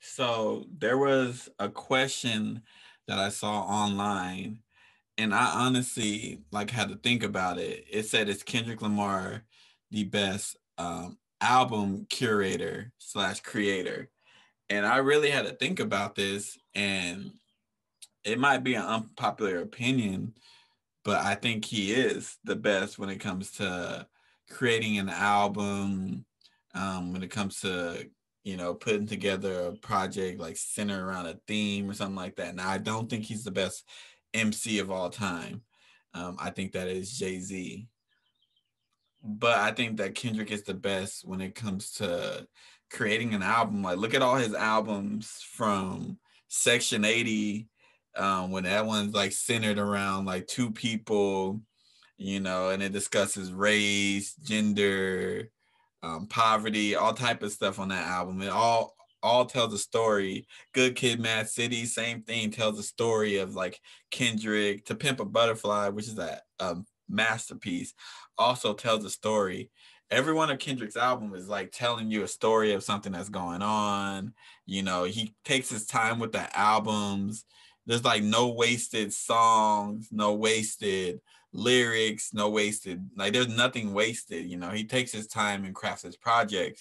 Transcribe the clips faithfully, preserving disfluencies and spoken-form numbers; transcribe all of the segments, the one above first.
So there was a question that I saw online, and I honestly like had to think about it. It said, "Is Kendrick Lamar the best um, album curator slash creator?" And I really had to think about this, and it might be an unpopular opinion, but I think he is the best when it comes to creating an album, um, when it comes to, you know, putting together a project like centered around a theme or something like that. Now, I don't think he's the best M C of all time. Um, I think that is Jay Z. But I think that Kendrick is the best when it comes to creating an album. Like, look at all his albums from Section eighty, um, when that one's like centered around like two people, you know, and it discusses race, gender, um, poverty, all type of stuff on that album. It all all tells a story. Good Kid, Mad City, same thing, tells a story of like Kendrick. To Pimp a Butterfly, which is a, a masterpiece, also tells a story. Every one of Kendrick's album is like telling you a story of something that's going on. You know, he takes his time with the albums. There's like no wasted songs, no wasted lyrics, no wasted, like there's nothing wasted. You know, he takes his time and crafts his projects.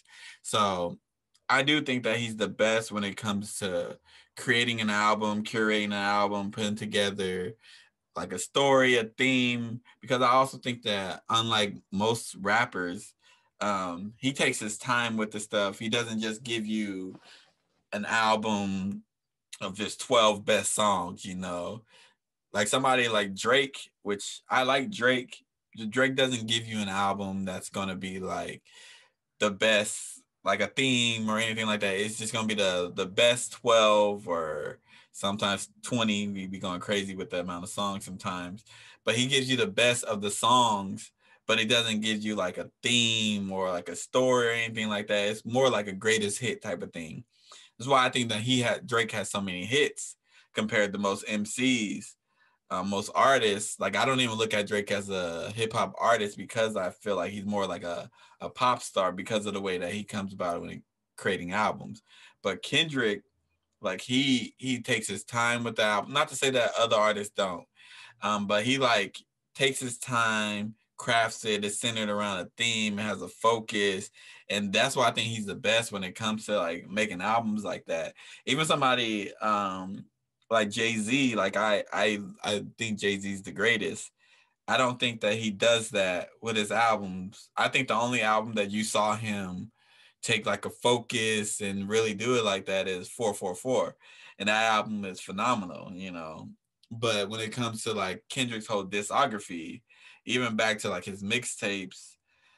So I do think that he's the best when it comes to creating an album, curating an album, putting together like a story, a theme, because I also think that unlike most rappers, um, he takes his time with the stuff. He doesn't just give you an album of just twelve best songs, you know. Like somebody like Drake, which I like Drake. Drake doesn't give you an album that's gonna be like the best, like a theme or anything like that. It's just gonna be the the best twelve or sometimes twenty. We be going crazy with the amount of songs sometimes, but he gives you the best of the songs. But he doesn't give you like a theme or like a story or anything like that. It's more like a greatest hit type of thing. That's why I think that he had Drake has so many hits compared to most M Cs, uh, most artists. Like I don't even look at Drake as a hip hop artist because I feel like he's more like a, a pop star because of the way that he comes about when he creating albums. But Kendrick, like he he takes his time with the album. Not to say that other artists don't, um, but he like takes his time, crafts it. It's centered around a theme, has a focus, and that's why I think he's the best when it comes to like making albums like that. Even somebody um like Jay Z, like I I I think Jay Z's the greatest. I don't think that he does that with his albums. I think the only album that you saw him take like a focus and really do it like that is four four four. And that album is phenomenal, you know. But when it comes to like Kendrick's whole discography, even back to like his mixtapes,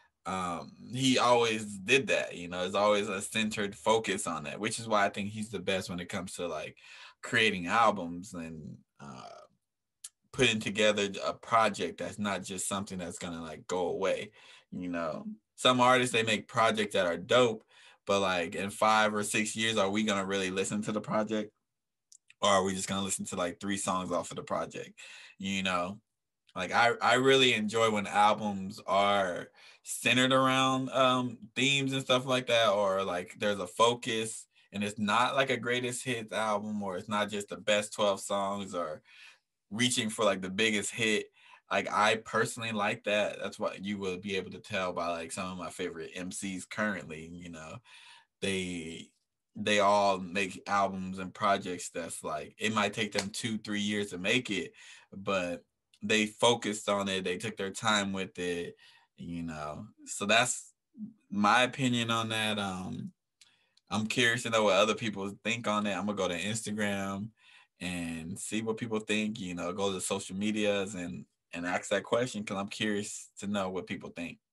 um, he always did that, you know, it's always a centered focus on that, which is why I think he's the best when it comes to like creating albums and uh putting together a project that's not just something that's gonna like go away. You know, some artists they make projects that are dope, but like in five or six years, are we gonna really listen to the project, or are we just gonna listen to like three songs off of the project? You know, like I I really enjoy when albums are centered around um themes and stuff like that, or like there's a focus and it's not like a greatest hits album, or it's not just the best twelve songs, or reaching for like the biggest hit. Like I personally like that. That's what you will be able to tell by like some of my favorite M Cs currently. You know, they they all make albums and projects that's like it might take them two three years to make it, but they focused on it. They took their time with it. You know, so that's my opinion on that. Um, I'm curious to know what other people think on it. I'm gonna go to Instagram and see what people think. You know, go to social medias and and ask that question because I'm curious to know what people think.